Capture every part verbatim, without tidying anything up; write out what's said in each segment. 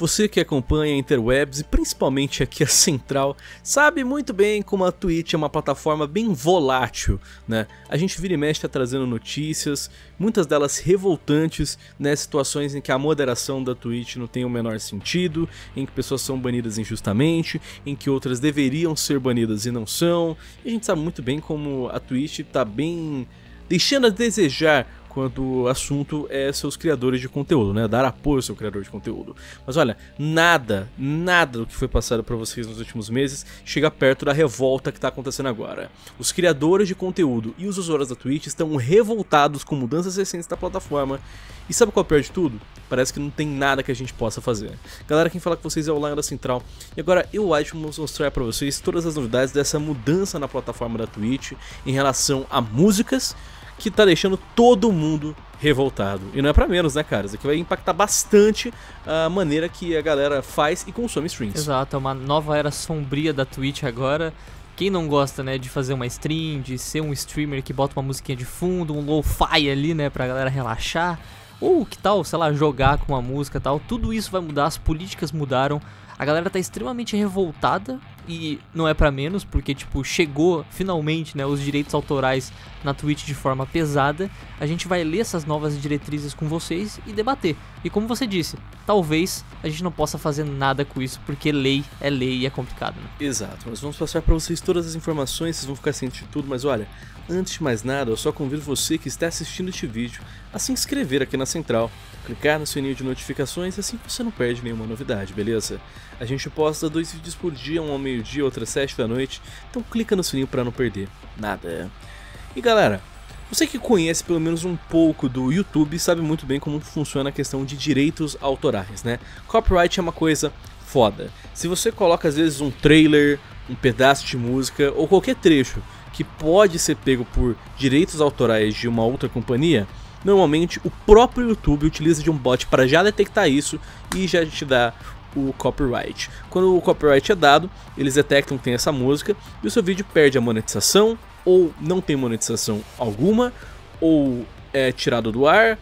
Você que acompanha a Interwebs e principalmente aqui a Central, sabe muito bem como a Twitch é uma plataforma bem volátil, né? A gente vira e mexe tá trazendo notícias, muitas delas revoltantes, né? Situações em que a moderação da Twitch não tem o menor sentido, em que pessoas são banidas injustamente, em que outras deveriam ser banidas e não são. E a gente sabe muito bem como a Twitch tá bem deixando a desejar quando o assunto é seus criadores de conteúdo, né? Dar apoio ao seu criador de conteúdo. Mas olha, nada, nada do que foi passado para vocês nos últimos meses chega perto da revolta que está acontecendo agora. Os criadores de conteúdo e os usuários da Twitch estão revoltados com mudanças recentes da plataforma. E sabe qual é o pior de tudo? Parece que não tem nada que a gente possa fazer. Galera, quem fala com vocês é o Lion da Central. E agora eu acho que vamos mostrar para vocês todas as novidades dessa mudança na plataforma da Twitch em relação a músicas, que tá deixando todo mundo revoltado. E não é pra menos, né, cara? Isso aqui vai impactar bastante a maneira que a galera faz e consome streams. Exato, é uma nova era sombria da Twitch agora. Quem não gosta, né, de fazer uma stream, de ser um streamer que bota uma musiquinha de fundo, um lo-fi ali, né, pra galera relaxar, ou que tal, sei lá, jogar com a música e tal, tudo isso vai mudar, as políticas mudaram. A galera tá extremamente revoltada e não é pra menos, porque tipo, chegou finalmente, né, os direitos autorais na Twitch de forma pesada. A gente vai ler essas novas diretrizes com vocês e debater. E como você disse, talvez a gente não possa fazer nada com isso, porque lei é lei e é complicado, né? Exato, mas vamos passar pra vocês todas as informações, vocês vão ficar cientes de tudo, mas olha, antes de mais nada, eu só convido você que está assistindo este vídeo a se inscrever aqui na Central, clicar no sininho de notificações, assim você não perde nenhuma novidade, beleza? A gente posta dois vídeos por dia, um ao meio-dia, outro às sete da noite, então clica no sininho para não perder nada. E galera, você que conhece pelo menos um pouco do YouTube sabe muito bem como funciona a questão de direitos autorais, né? Copyright é uma coisa foda. Se você coloca às vezes um trailer, um pedaço de música ou qualquer trecho que pode ser pego por direitos autorais de uma outra companhia, normalmente o próprio YouTube utiliza de um bot para já detectar isso e já te dá o copyright. Quando o copyright é dado, eles detectam que tem essa música e o seu vídeo perde a monetização, ou não tem monetização alguma, ou é tirado do ar,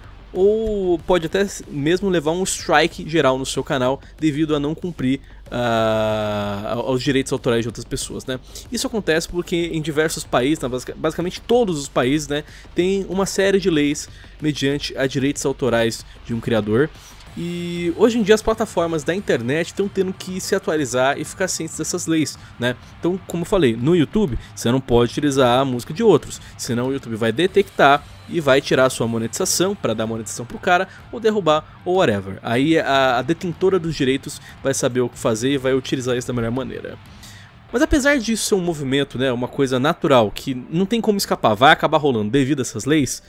ou pode até mesmo levar um strike geral no seu canal devido a não cumprir uh, aos direitos autorais de outras pessoas, né? Isso acontece porque em diversos países, basicamente todos os países, né, tem uma série de leis mediante a direitos autorais de um criador. E hoje em dia as plataformas da internet estão tendo que se atualizar e ficar cientes dessas leis, né? Então, como eu falei, no YouTube você não pode utilizar a música de outros, senão o YouTube vai detectar e vai tirar a sua monetização para dar monetização pro cara, ou derrubar, ou whatever. Aí a, a detentora dos direitos vai saber o que fazer e vai utilizar isso da melhor maneira. Mas apesar disso ser um movimento, né, uma coisa natural, que não tem como escapar, vai acabar rolando devido a essas leis,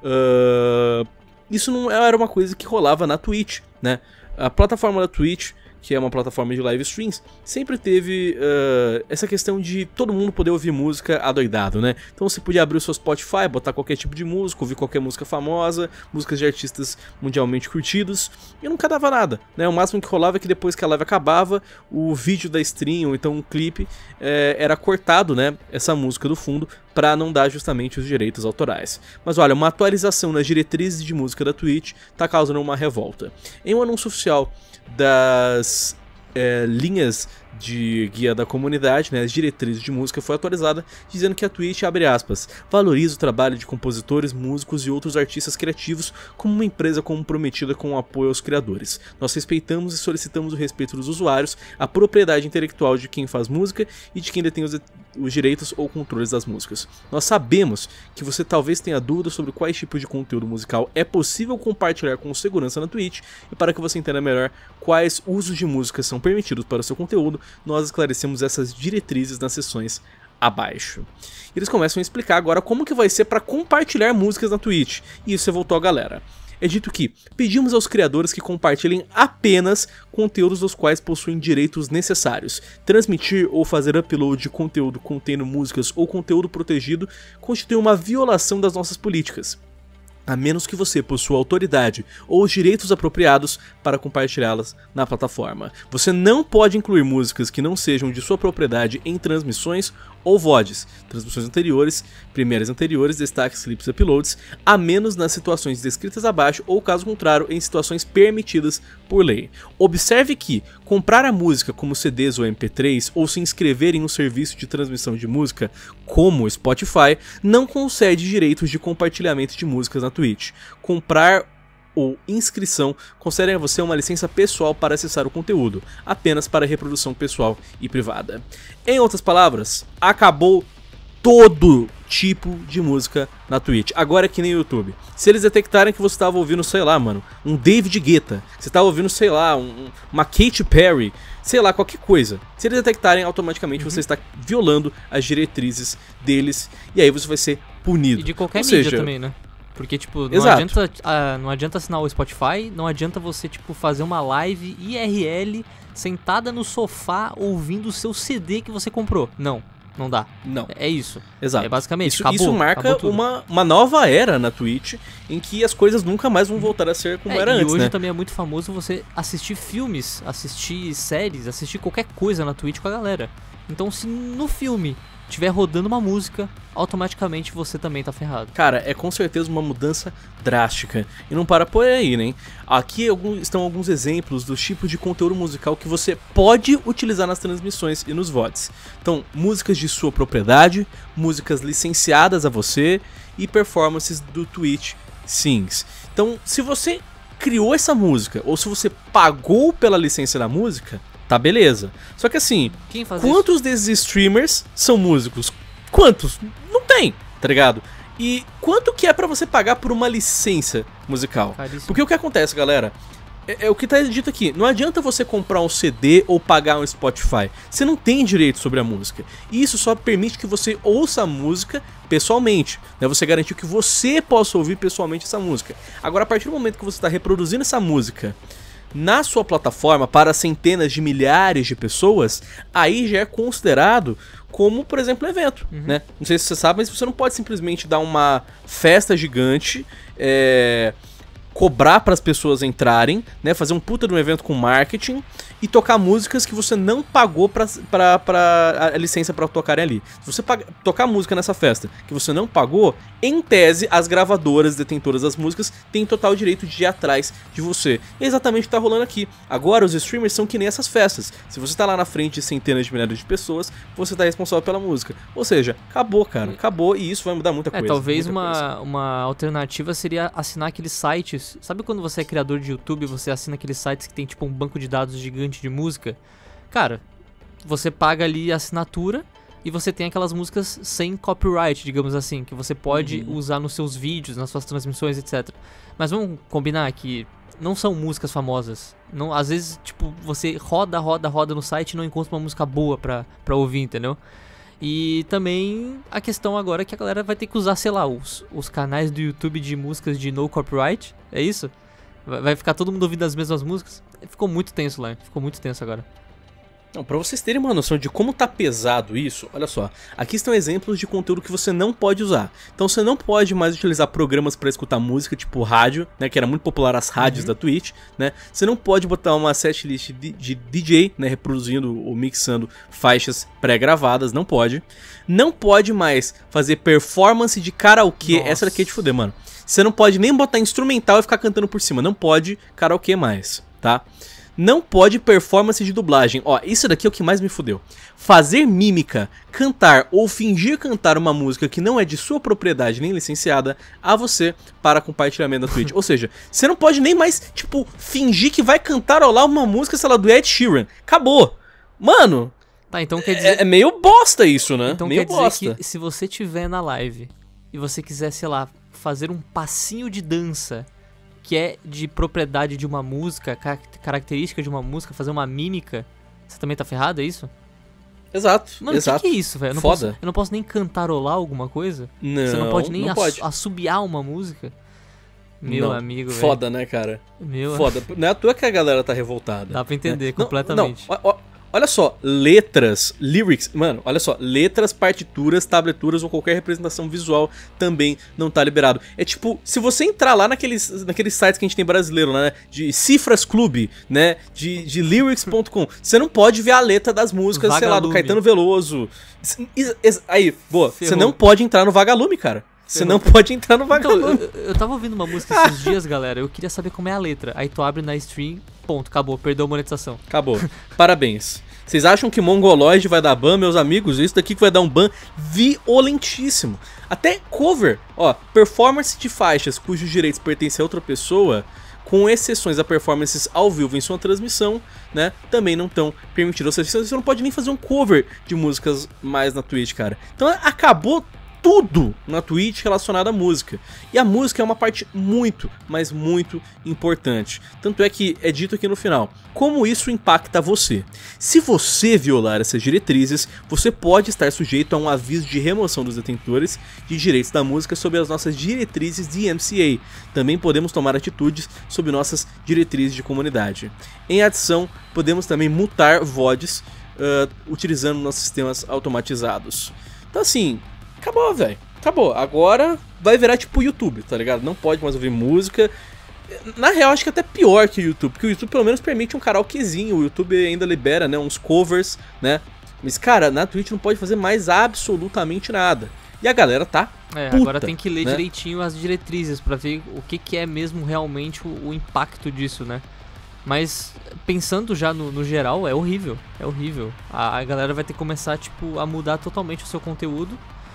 uh... isso não era uma coisa que rolava na Twitch, né? A plataforma da Twitch, que é uma plataforma de live streams, sempre teve uh, essa questão de todo mundo poder ouvir música adoidado, né? Então você podia abrir o seu Spotify, botar qualquer tipo de música, ouvir qualquer música famosa, músicas de artistas mundialmente curtidos, e nunca dava nada, né? O máximo que rolava é que depois que a live acabava, o vídeo da stream, ou então um clipe, eh, era cortado, né? Essa música do fundo, para não dar justamente os direitos autorais. Mas olha, uma atualização nas diretrizes de música da Twitch está causando uma revolta. Em um anúncio oficial das é, linhas de guia da comunidade, né, as diretrizes de música, foi atualizada dizendo que a Twitch, abre aspas, valoriza o trabalho de compositores, músicos e outros artistas criativos como uma empresa comprometida com o apoio aos criadores. Nós respeitamos e solicitamos o respeito dos usuários, a propriedade intelectual de quem faz música e de quem detém os, os direitos ou controles das músicas. Nós sabemos que você talvez tenha dúvidas sobre quais tipos de conteúdo musical é possível compartilhar com segurança na Twitch, e para que você entenda melhor quais usos de músicas são permitidos para o seu conteúdo, nós esclarecemos essas diretrizes nas seções abaixo. Eles começam a explicar agora como que vai ser para compartilhar músicas na Twitch, e isso revoltou a galera. É dito que pedimos aos criadores que compartilhem apenas conteúdos dos quais possuem direitos necessários. Transmitir ou fazer upload de conteúdo contendo músicas ou conteúdo protegido constitui uma violação das nossas políticas, a menos que você possua autoridade ou os direitos apropriados para compartilhá-las na plataforma. Você não pode incluir músicas que não sejam de sua propriedade em transmissões ou V O Ds, transmissões anteriores, primeiras anteriores, destaques, clips e uploads, a menos nas situações descritas abaixo ou, caso contrário, em situações permitidas por lei. Observe que comprar a música como C Ds ou M P três ou se inscrever em um serviço de transmissão de música como o Spotify não concede direitos de compartilhamento de músicas na Twitch. Comprar ou inscrição concedem a você uma licença pessoal para acessar o conteúdo, apenas para reprodução pessoal e privada. Em outras palavras, acabou todo tipo de música na Twitch. Agora é que nem o YouTube. Se eles detectarem que você estava ouvindo, sei lá, mano, um David Guetta, você estava ouvindo, sei lá, um, uma Katy Perry, sei lá, qualquer coisa. Se eles detectarem, automaticamente uhum. você está violando as diretrizes deles e aí você vai ser punido. E de qualquer Ou mídia seja, também, né? Porque, tipo, não Exato. adianta, uh, não adianta assinar o Spotify, não adianta você, tipo, fazer uma live I R L sentada no sofá ouvindo o seu C D que você comprou. Não, não dá. Não. É isso. Exato. É basicamente, isso, acabou, isso marca uma, uma nova era na Twitch, em que as coisas nunca mais vão voltar a ser como é, era e antes, hoje né? também é muito famoso você assistir filmes, assistir séries, assistir qualquer coisa na Twitch com a galera. Então, se no filme tiver rodando uma música, automaticamente você também tá ferrado. Cara, é com certeza uma mudança drástica. E não para por aí, né? Aqui estão alguns exemplos dos tipos de conteúdo musical que você pode utilizar nas transmissões e nos V O Ds. Então, músicas de sua propriedade, músicas licenciadas a você e performances do Twitch Sings. Então, se você criou essa música ou se você pagou pela licença da música, tá beleza. Só que assim, Quem faz quantos isso? desses streamers são músicos? Quantos? Não tem, tá ligado? E quanto que é pra você pagar por uma licença musical? Caríssimo. Porque o que acontece, galera, é, é o que tá dito aqui. Não adianta você comprar um C D ou pagar um Spotify. Você não tem direito sobre a música. E isso só permite que você ouça a música pessoalmente, né? Você garantiu que você possa ouvir pessoalmente essa música. Agora, a partir do momento que você está reproduzindo essa música na sua plataforma para centenas de milhares de pessoas, aí já é considerado como, por exemplo, um evento, uhum. né? Não sei se você sabe, mas você não pode simplesmente dar uma festa gigante, é, cobrar para as pessoas entrarem, né? Fazer um puta de um evento com marketing e tocar músicas que você não pagou pra, pra, pra a licença para tocarem ali. Se você paga, tocar música nessa festa que você não pagou, em tese, as gravadoras detentoras das músicas têm total direito de ir atrás de você. É exatamente o que tá rolando aqui. Agora, os streamers são que nem essas festas. Se você tá lá na frente de centenas de milhares de pessoas, você tá responsável pela música. Ou seja, acabou, cara. Acabou e isso vai mudar muita coisa. É, talvez muita uma, coisa. uma alternativa seria assinar aqueles sites. Sabe quando você é criador de YouTube e você assina aqueles sites que tem tipo um banco de dados gigante de música? Cara, você paga ali a assinatura e você tem aquelas músicas sem copyright, digamos assim, que você pode uhum. usar nos seus vídeos, nas suas transmissões, etcétera. Mas vamos combinar que não são músicas famosas. Não, às vezes, tipo, você roda, roda, roda no site e não encontra uma música boa pra, pra ouvir, entendeu? E também a questão agora é que a galera vai ter que usar, sei lá, os, os canais do YouTube de músicas de no copyright. É isso? Vai ficar todo mundo ouvindo as mesmas músicas? Ficou muito tenso lá, ficou muito tenso agora. Não, pra vocês terem uma noção de como tá pesado isso, olha só, aqui estão exemplos de conteúdo que você não pode usar. Então você não pode mais utilizar programas pra escutar música, tipo rádio, né, que era muito popular as rádios uhum. da Twitch, né? Você não pode botar uma setlist de, de D J, né, reproduzindo ou mixando faixas pré-gravadas, não pode. Não pode mais fazer performance de karaokê, Nossa. Essa daqui é de fuder, mano. Você não pode nem botar instrumental e ficar cantando por cima, não pode karaokê mais, tá? Não pode performance de dublagem. Ó, isso daqui é o que mais me fudeu. Fazer mímica, cantar ou fingir cantar uma música que não é de sua propriedade nem licenciada a você para compartilhamento na Twitch. Ou seja, você não pode nem mais, tipo, fingir que vai cantarolar uma música, sei lá, do Ed Sheeran. Acabou. Mano, tá, então quer dizer... é, é meio bosta isso, né? Então meio quer dizer bosta. que se você tiver na live e você quiser, sei lá, fazer um passinho de dança que é de propriedade de uma música, car característica de uma música, fazer uma mímica, você também tá ferrado, é isso? Exato, Mano, exato. o que, que é isso, velho? Eu, não Foda. posso- eu não posso nem cantarolar alguma coisa? Não, Você não pode nem não ass- pode. assobiar uma música? Meu Não. amigo, velho. Foda, né, cara? Meu Foda. Não é à toa que a galera tá revoltada. Dá pra entender né? Não, completamente. Não, ó, ó, olha só, letras, lyrics, mano, olha só, letras, partituras, tableturas ou qualquer representação visual também não tá liberado. É tipo, se você entrar lá naqueles, naqueles sites que a gente tem brasileiro, né, de Cifras Clube, né, de, de lyrics ponto com, você não pode ver a letra das músicas, Vagalume. sei lá, do Caetano Veloso. Aí, boa, Ferrou. Você não pode entrar no Vagalume, cara. Você não pode entrar no Vagalume. Então, eu, eu tava ouvindo uma música esses dias, galera, eu queria saber como é a letra. Aí tu abre na stream, ponto, acabou, perdeu a monetização. Acabou. Parabéns. Vocês acham que Mongoloid vai dar ban, meus amigos? Isso daqui que vai dar um ban violentíssimo. Até cover, ó, performance de faixas cujos direitos pertencem a outra pessoa, com exceções a performances ao vivo em sua transmissão, né, também não estão permitidas. Ou seja, você não pode nem fazer um cover de músicas mais na Twitch, cara. Então acabou tudo na Twitch relacionado à música. E a música é uma parte muito, mas muito importante. Tanto é que é dito aqui no final, como isso impacta você. Se você violar essas diretrizes, você pode estar sujeito a um aviso de remoção dos detentores de direitos da música sob as nossas diretrizes de M C A. Também podemos tomar atitudes sob nossas diretrizes de comunidade. Em adição, podemos também multar V O Ds uh, utilizando nossos sistemas automatizados. Então assim, acabou, velho. Acabou. Agora vai virar tipo YouTube, tá ligado? Não pode mais ouvir música. Na real, acho que até pior que o YouTube, porque o YouTube pelo menos permite um karaokezinho. O YouTube ainda libera, né, uns covers, né? Mas, cara, na Twitch não pode fazer mais absolutamente nada. E a galera tá É, puta, agora tem que ler né? direitinho as diretrizes pra ver o que, que é mesmo realmente o, o impacto disso, né? Mas pensando já no, no geral, é horrível. É horrível. A, a galera vai ter que começar, tipo, a mudar totalmente o seu conteúdo.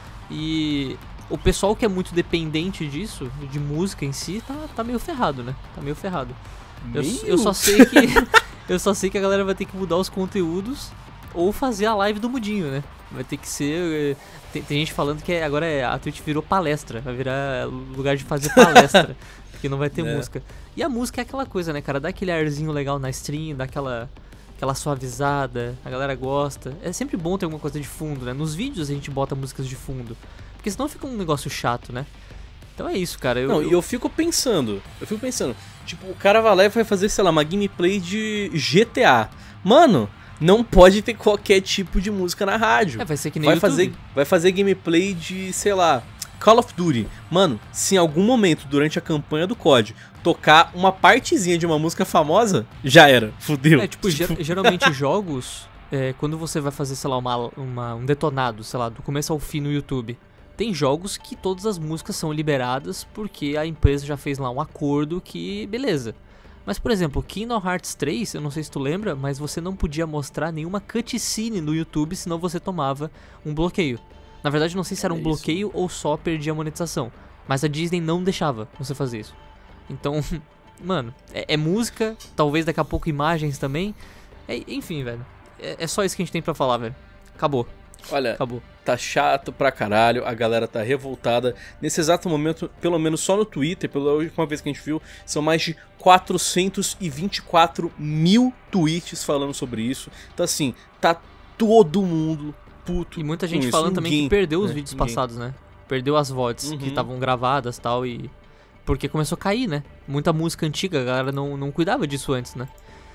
E o pessoal que é muito dependente disso, de música em si, tá, tá meio ferrado, né? Tá meio ferrado. Eu, eu só sei que eu só sei que a galera vai ter que mudar os conteúdos ou fazer a live do Mudinho, né? Vai ter que ser... Tem, tem gente falando que agora é, a Twitch virou palestra, vai virar lugar de fazer palestra, porque não vai ter é. música. E a música é aquela coisa, né, cara? Dá aquele arzinho legal na stream, dá aquela... aquela suavizada, a galera gosta. É sempre bom ter alguma coisa de fundo, né? Nos vídeos a gente bota músicas de fundo, porque senão fica um negócio chato, né? Então é isso, cara. Eu, Não, e eu... eu fico pensando, eu fico pensando, tipo, o cara vai lá e vai fazer, sei lá, uma gameplay de G T A. Mano, não pode ter qualquer tipo de música na rádio. É, vai ser que nem vai YouTube. fazer, vai fazer gameplay de, sei lá, Call of Duty. Mano, se em algum momento durante a campanha do C O D tocar uma partezinha de uma música famosa, já era, fudeu. É, tipo, ger geralmente jogos, é, quando você vai fazer, sei lá, uma, uma, um detonado, sei lá, do começo ao fim no YouTube, tem jogos que todas as músicas são liberadas porque a empresa já fez lá um acordo que, beleza. Mas, por exemplo, Kingdom Hearts três, eu não sei se tu lembra, mas você não podia mostrar nenhuma cutscene no YouTube, senão você tomava um bloqueio. Na verdade, não sei se era um é bloqueio ou só perdia a monetização, mas a Disney não deixava você fazer isso. Então, mano, é, é música, talvez daqui a pouco imagens também. É, enfim, velho. É, é só isso que a gente tem pra falar, velho. Acabou. Olha, Acabou. Tá chato pra caralho, a galera tá revoltada. Nesse exato momento, pelo menos só no Twitter, pela última vez que a gente viu, são mais de quatrocentos e vinte e quatro mil tweets falando sobre isso. Então assim, tá todo mundo puto. E muita gente com falando isso. também Ninguém, que perdeu os né? vídeos Ninguém. passados, né? Perdeu as V O Ds Uhum. que estavam gravadas e tal, e... Porque começou a cair, né? Muita música antiga, a galera não, não cuidava disso antes, né?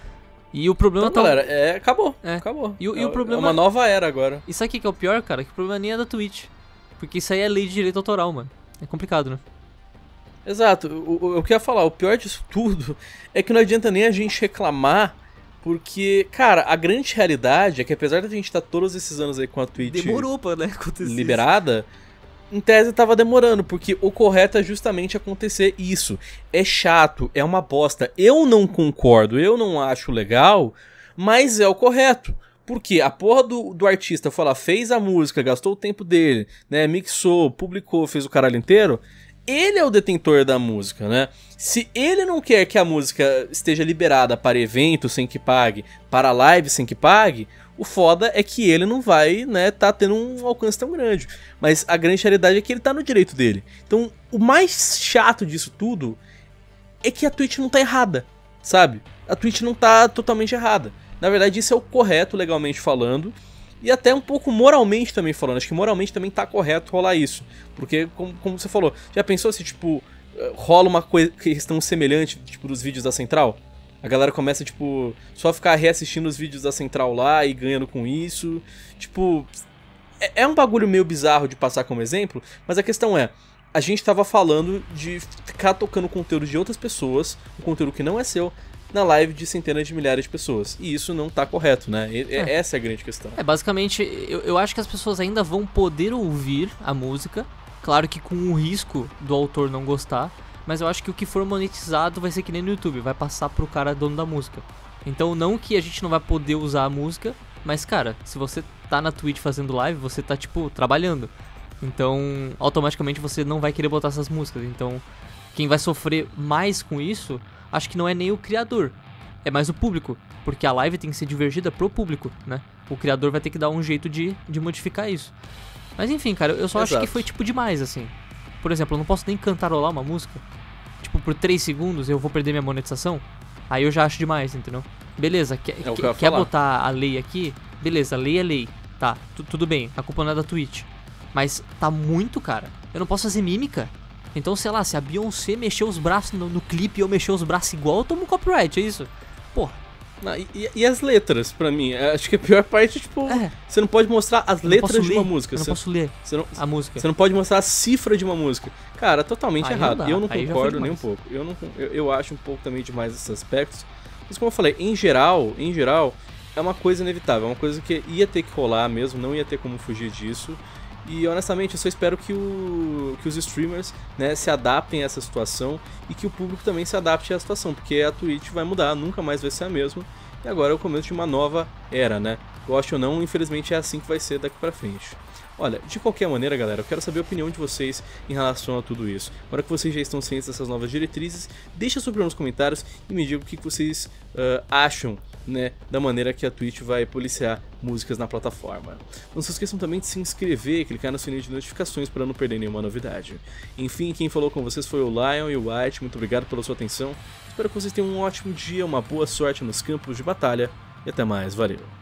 E o problema Então, tá... galera, é, acabou, É. acabou. E o- e é, o problema- é uma nova era agora. E sabe o que que é o pior, cara? Que o problema nem é da Twitch. Porque isso aí é lei de direito autoral, mano. É complicado, né? Exato, o, o, eu queria falar, o pior disso tudo é que não adianta nem a gente reclamar, porque, cara, a grande realidade é que apesar de a gente estar todos esses anos aí com a Twitch Demorou pra, né, acontecer isso. liberada, em tese tava demorando, porque o correto é justamente acontecer isso. É chato, é uma bosta. Eu não concordo, eu não acho legal, mas é o correto. Porque a porra do, do artista foi lá, fez a música, gastou o tempo dele, né, mixou, publicou, fez o caralho inteiro. Ele é o detentor da música, né? Se ele não quer que a música esteja liberada para evento sem que pague, para live sem que pague, o foda é que ele não vai, né, tá tendo um alcance tão grande. Mas a grande realidade é que ele tá no direito dele. Então, o mais chato disso tudo é que a Twitch não tá errada, sabe? A Twitch não tá totalmente errada. Na verdade, isso é o correto legalmente falando. E até um pouco moralmente também falando. Acho que moralmente também tá correto rolar isso. Porque, como, como você falou, já pensou se, tipo, rola uma coisa, questão semelhante, tipo, dos vídeos da Central? A galera começa, tipo, só ficar reassistindo os vídeos da Central lá e ganhando com isso. Tipo, é, é um bagulho meio bizarro de passar como exemplo, mas a questão é, a gente tava falando de ficar tocando conteúdo de outras pessoas, um conteúdo que não é seu, na live de centenas de milhares de pessoas. E isso não tá correto, né? E, é. Essa é a grande questão. É, basicamente, eu, eu acho que as pessoas ainda vão poder ouvir a música, claro que com o risco do autor não gostar, mas eu acho que o que for monetizado vai ser que nem no YouTube, vai passar pro cara dono da música. Então não que a gente não vai poder usar a música, mas cara, se você tá na Twitch fazendo live, você tá tipo trabalhando. Então automaticamente você não vai querer botar essas músicas. Então quem vai sofrer mais com isso, acho que não é nem o criador, é mais o público. Porque a live tem que ser divertida pro público, né? O criador vai ter que dar um jeito de, de modificar isso. Mas enfim, cara, eu só Exato. acho que foi tipo demais, assim. Por exemplo, eu não posso nem cantarolar uma música. Tipo, por três segundos eu vou perder minha monetização. Aí eu já acho demais, entendeu? Beleza, quer, é que quer botar a lei aqui? Beleza, lei é lei. Tá, tudo bem, a culpa não é da Twitch. Mas tá muito, cara. Eu não posso fazer mímica. Então, sei lá, se a Beyoncé mexer os braços no, no clipe e eu mexer os braços igual, eu tomo copyright, é isso? Porra. Não, e, e as letras, pra mim? Acho que a pior parte é, tipo, é. você não pode mostrar as letras de uma música. Eu não você, posso ler você não, a música. Você não pode mostrar a cifra de uma música. Cara, totalmente aí errado. Não eu não aí concordo nem um pouco. Eu, não, eu, eu acho um pouco também demais esses aspectos. Mas como eu falei, em geral, em geral, é uma coisa inevitável. É uma coisa que ia ter que rolar mesmo, não ia ter como fugir disso. E honestamente eu só espero que, o, que os streamers, né, se adaptem a essa situação e que o público também se adapte à situação, porque a Twitch vai mudar, nunca mais vai ser a mesma. E agora é o começo de uma nova era, né? Goste ou não, infelizmente é assim que vai ser daqui pra frente. Olha, de qualquer maneira, galera, eu quero saber a opinião de vocês em relação a tudo isso. Agora que vocês já estão cientes dessas novas diretrizes, deixa a sua opinião nos comentários e me diga o que vocês uh, acham, né, da maneira que a Twitch vai policiar músicas na plataforma. Não se esqueçam também de se inscrever e clicar no sininho de notificações para não perder nenhuma novidade. Enfim, quem falou com vocês foi o Lion e o White, muito obrigado pela sua atenção. Espero que vocês tenham um ótimo dia, uma boa sorte nos campos de batalha e até mais, valeu!